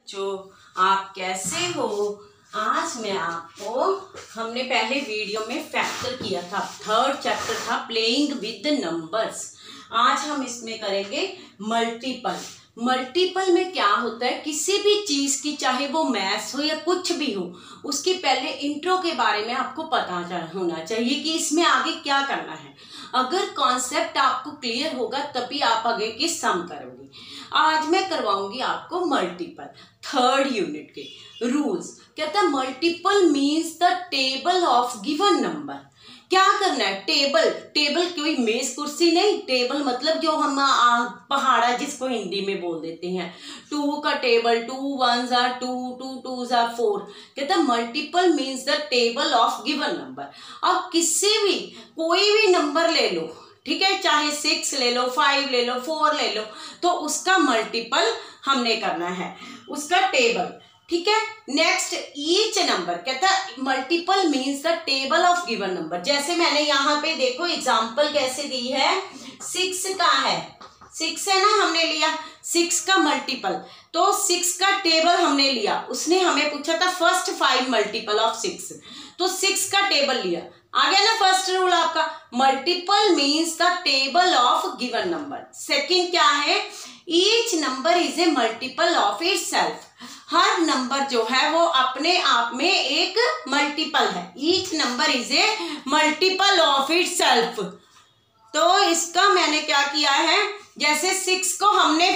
बच्चों, आप कैसे हो। आज मैं आपको, हमने पहले वीडियो में फैक्टर किया था, थर्ड चैप्टर था प्लेइंग विद नंबर्स। आज हम इसमें करेंगे मल्टीपल। मल्टीपल में क्या होता है, किसी भी चीज की, चाहे वो मैथ्स हो या कुछ भी हो, उसकी पहले इंट्रो के बारे में आपको पता होना चाहिए कि इसमें आगे क्या करना है। अगर कॉन्सेप्ट आपको क्लियर होगा तभी आप आगे की सम करोगे। आज मैं करवाऊंगी आपको मल्टीपल, थर्ड यूनिट के रूल्स। कहता है multiple means the table of given number. क्या करना है, टेबल, टेबल कोई मेज कुर्सी नहीं, टेबल मतलब जो हम पहाड़ा जिसको हिंदी में बोल देते हैं, 2 का table, 2 1s are 2, 2 2s are 4। कहता है multiple means the table of given number. अब किसी भी कोई भी नंबर ले लो, ठीक है, चाहे 6 ले लो, 5 ले लो, 4 ले लो, तो उसका मल्टीपल हमने करना है, उसका टेबल, ठीक है। नेक्स्ट, ईच नंबर, कहता है multiple means the table of given number. जैसे मैंने यहाँ पे देखो एग्जांपल कैसे दी है, 6 का है, 6 है ना, हमने लिया 6 का मल्टीपल, तो 6 का टेबल हमने लिया। उसने हमें पूछा था फर्स्ट 5 मल्टीपल ऑफ 6, तो 6 का टेबल लिया। आ गया ना फर्स्ट रूल आपका, multiple means the table of given number. Second क्या है, each number is a multiple of itself. हर नंबर जो है वो अपने आप में एक मल्टीपल है। Each number is a multiple of itself. तो इसका मैंने क्या किया है, जैसे 6 को हमने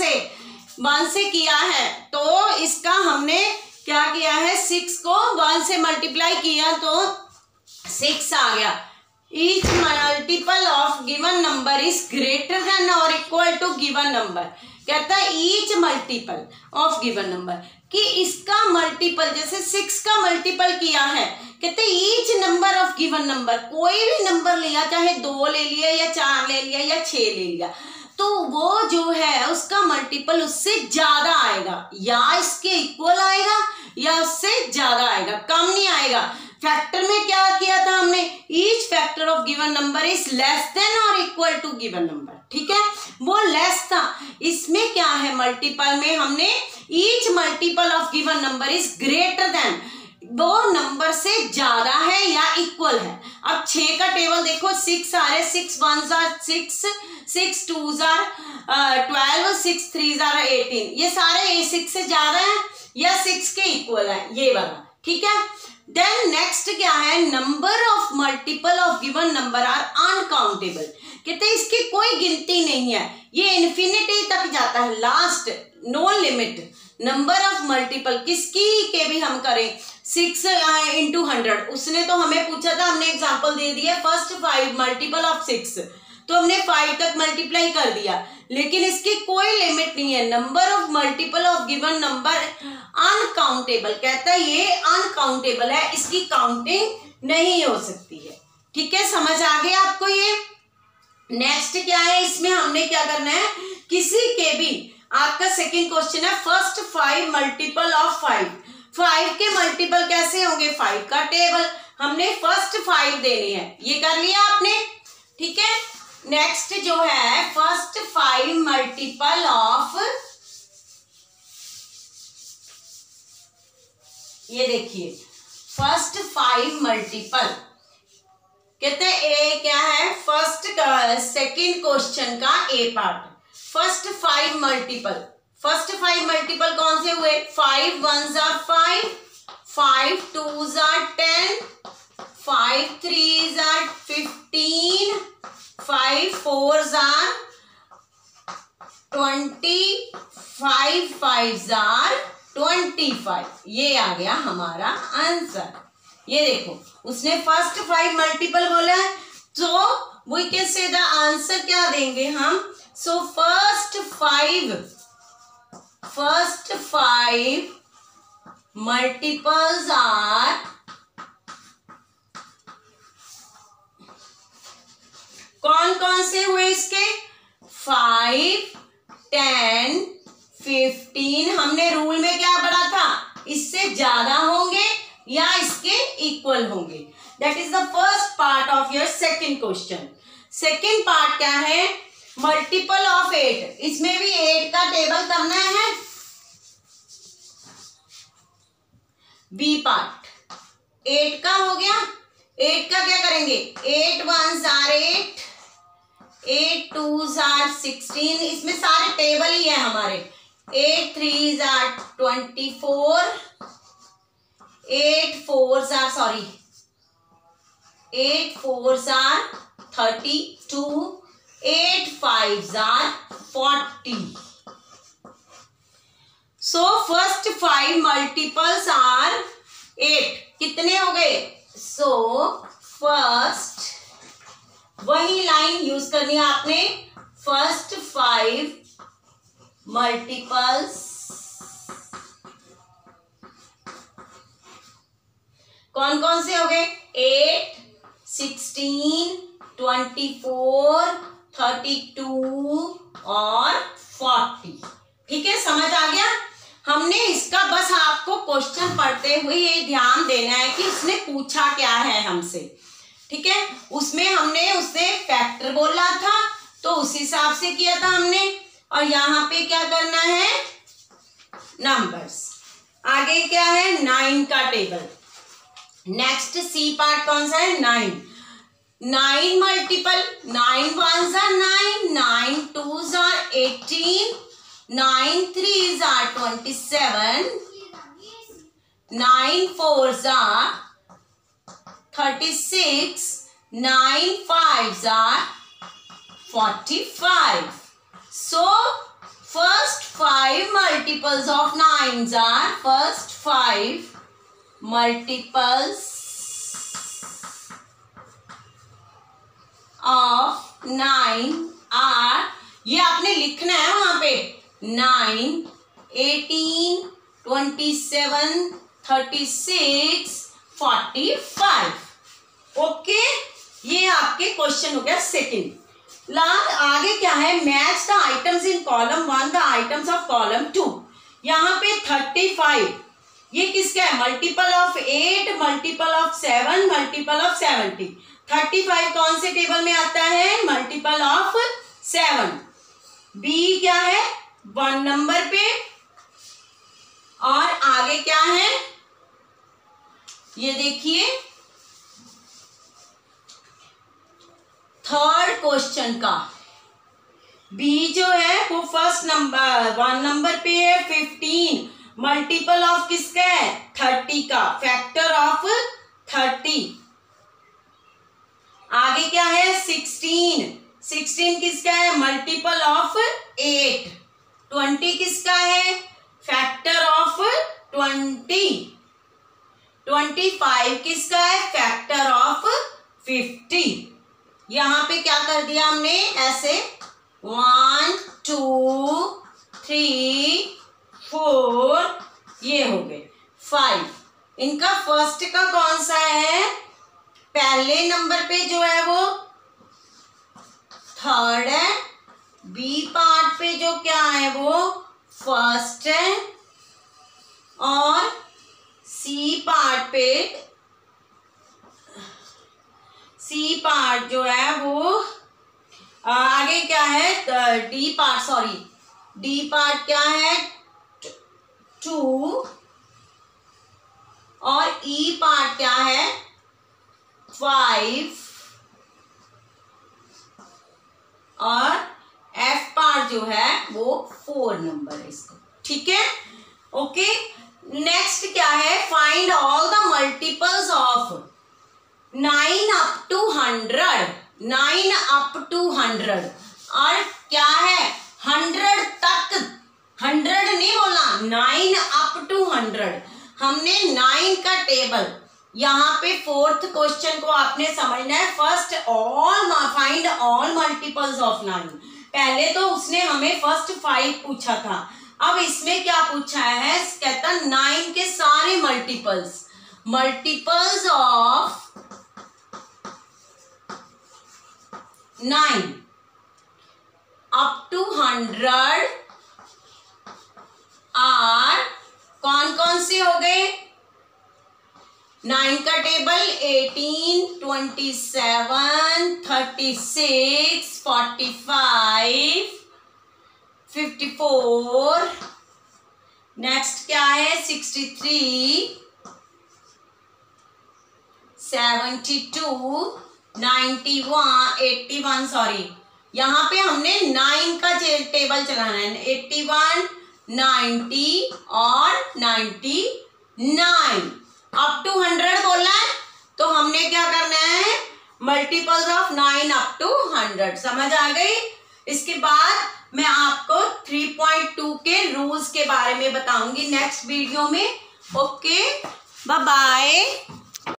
1 से किया है, तो इसका हमने क्या किया है, 6 को 1 से मल्टीप्लाई किया तो 6 आ गया। Each multiple of given number is greater than or equal to given number. कहता है each multiple of given number, कि इसका मल्टीपल, जैसे 6 का मल्टीपल किया है, कहते हैं each number of given number, कोई भी नंबर लिया, चाहे 2 ले लिया या 4 ले लिया या 6 ले लिया, तो वो जो है उसका मल्टीपल उससे ज्यादा आएगा, या इसके इक्वल आएगा या उससे ज्यादा आएगा, कम नहीं आएगा। फैक्टर में क्या किया था हमने, each factor of given number is less than or equal to given number, ठीक है, वो लेस था। इसमें क्या है, मल्टीपल में हमने each multiple of given number is greater than, वो नंबर से ज्यादा है या इक्वल है। अब 6 का टेबल देखो, 6 आ रहे, 6 1s are 6, 6 2s are 12, 6 3s are 18। ये सारे 6 से ज्यादा है या 6 के इक्वल है, ये वाला, ठीक है। देन नेक्स्ट क्या है, number of multiple of given number are uncountable. कहते हैं इसकी कोई गिनती नहीं है, ये इन्फिनिटी तक जाता है, last no limit. Number of multiple किसकी के भी हम करें, 6 into 100, उसने तो हमें पूछा था, हमने एग्जांपल दे दिया फर्स्ट 5 मल्टीपल ऑफ 6, तो हमने 5 तक मल्टीप्लाई कर दिया, लेकिन इसकी कोई लिमिट नहीं है। Number of multiple of given number uncountable, कहता है ये अनकाउंटेबल है, इसकी काउंटिंग नहीं हो सकती है, ठीक है, समझ आ गया आपको ये। नेक्स्ट क्या है, इसमें हमने क्या करना है, किसी के भी, आपका सेकंड क्वेश्चन है फर्स्ट 5 मल्टीपल ऑफ 5। 5 के मल्टीपल कैसे होंगे, 5 का टेबल, हमने फर्स्ट 5 देने हैं, ये कर लिया आपने, ठीक है। नेक्स्ट जो है फर्स्ट 5 मल्टीपल ऑफ, ये देखिए फर्स्ट 5 मल्टीपल, कहते हैं ए क्या है, फर्स्ट का सेकंड क्वेश्चन का A part, first 5 multiple, first 5 multiple कौन से हुए, 5 1s are 5, 5 2s are 10, 5 3s are 15, 5 4s are 20, 5 5s are 25। ये आ गया हमारा आंसर। ये देखो उसने फर्स्ट 5 मल्टीपल बोला है, तो we can say the answer क्या देंगे हम, सो फर्स्ट 5 मल्टीपल्स आर, कौन कौन से हुए इसके, 5 10 15। हमने रूल में क्या पढ़ा था, इससे ज्यादा होंगे या इसके इक्वल होंगे। That is the first part of your second question. Second part क्या है, मल्टीपल ऑफ 8। इसमें भी 8 का टेबल करना है, बी पार्ट 8 का हो गया। 8 का क्या करेंगे, 8 1s are 8, 8 2s are 16, इसमें सारे टेबल ही है हमारे। 8 3s are 24, 8 4s are 32, 8 5s are 40. So first 5 multiples are 8. कितने हो गए? So first वही लाइन यूज करनी है आपने, फर्स्ट 5 मल्टीपल्स कौन कौन से हो गए? 8 16 24 32 और 40। ठीक है, समझ आ गया? हमने इसका बस आपको क्वेश्चन पढ़ते हुए ये ध्यान देना है कि उसने पूछा क्या है हमसे। ठीक है, उसमें हमने उससे फैक्टर बोला था तो उस हिसाब से किया था हमने, और यहाँ पे क्या करना है, नंबर्स। आगे क्या है, 9 का टेबल। नेक्स्ट सी पार्ट कौन सा है, 9। 9 multiple, 9 1s are 9, 9 2s are 18, 9 3s are 27, 9 4s are 36, 9 5s are 45. So first 5 multiples of 9s are, first 5 multiples of 9 are, ये आपने लिखना है वहां पे, 9 18 27 36 45। ओके, ये आपके क्वेश्चन हो गया सेकंड। आगे क्या है, match the items in column 1 the items of column 2। यहाँ पे 35 ये किसका है, multiple of 8 multiple of 7 multiple of 70। 35 कौन से टेबल में आता है, मल्टीपल ऑफ 7। बी क्या है, 1 नंबर पे, और आगे क्या है ये देखिए, थर्ड क्वेश्चन का बी जो है वो फर्स्ट नंबर 1 नंबर पे है, 15 मल्टीपल ऑफ किसका है, 30 का, फैक्टर ऑफ 30। आगे क्या है, 16 किसका है, मल्टीपल ऑफ 8। 20 किसका है, फैक्टर ऑफ 20। 25 किसका है, फैक्टर ऑफ 50। यहां पे क्या कर दिया हमने, ऐसे 1 2 3 4 ये हो गए 5। इनका फर्स्ट का कौन सा है, पहले नंबर पे जो है वो थर्ड है, बी पार्ट पे जो क्या है वो फर्स्ट है, और सी पार्ट पे, सी पार्ट जो है वो आगे क्या है, डी पार्ट क्या है 2, और ई पार्ट क्या है 5, और एफ पार्ट जो है वो 4 नंबर है इसको। ठीक है, ओके। नेक्स्ट क्या है, find all the multiples of 9 up to 100, 9 up to 100, और क्या है 100 तक, 100 नहीं बोला, 9 up to 100। हमने 9 का टेबल, यहाँ पे फोर्थ क्वेश्चन को आपने समझना है, first all find all multiples of 9। पहले तो उसने हमें फर्स्ट 5 पूछा था, अब इसमें क्या पूछा है, कहता 9 के सारे multiples of 9 up to 100 are कौन कौन से हो गए, 9 का टेबल 18 27 36 45 54, नेक्स्ट क्या है 63 72, 91, 81 सॉरी, यहाँ पे हमने 9 का टेबल चलाना है। 81, 90 और 99 अप टू 100 बोलना है, तो हमने क्या करना है, मल्टीपल्स ऑफ 9 अप टू 100। समझ आ गई। इसके बाद मैं आपको 3.2 के रूल्स के बारे में बताऊंगी नेक्स्ट वीडियो में। Okay, bye bye.